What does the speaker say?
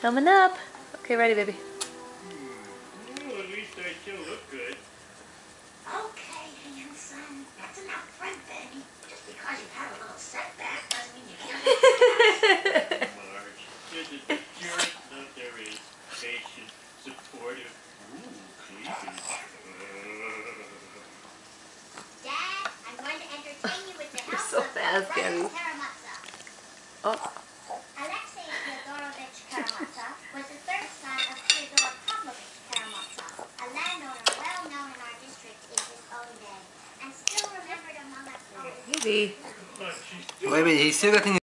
Coming up. Okay, ready, baby. Well, at least I still look good. Okay, handsome. That's enough friend baby. Just because you've had a little setback doesn't mean you can't Marge, there's a purest love there is. Patient, supportive. Ooh, cleavage. Dad, I'm going to entertain you with the You're help so of fast, Gabby. Oh. Alexei Fyodorovich Karamazov was the third son of Fyodor Pavlovich Karamazov, a landowner well known in our district in his own day, and still remembered among us. Baby. Oh, she's Wait, he's still got things